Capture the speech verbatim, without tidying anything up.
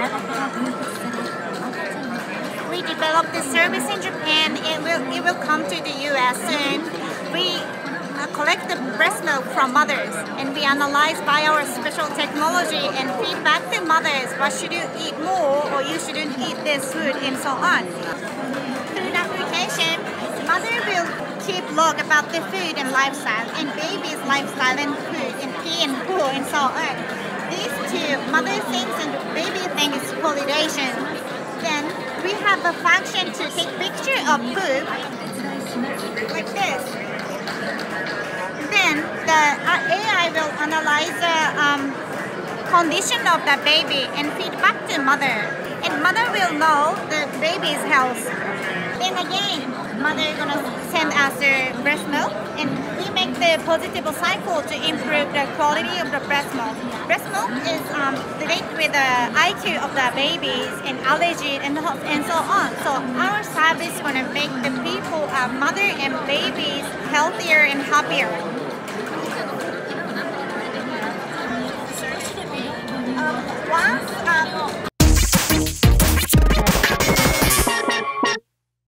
We developed this service in Japan. It will it will come to the U S soon. We uh, collect the breast milk from mothers and we analyze by our special technology and feed back to mothers what should you eat more or you shouldn't eat this food and so on. Food application, mother will keep log about the food and lifestyle and baby's lifestyle and food and pee and poo and so on. These two, mother thinks and baby thinks is correlation. Then we have a function to take picture of poop like this. Then the uh, A I will analyze the um, condition of the baby and feed back to mother. And mother will know the baby's health. Then again, mother is gonna send us the breast milk and we make the positive cycle to improve the quality of the breast milk. Breast milk is um, linked with the I Q of the babies and allergy and, and so on. So our service is gonna make the people, uh, mother and babies healthier and happier. Um, once um,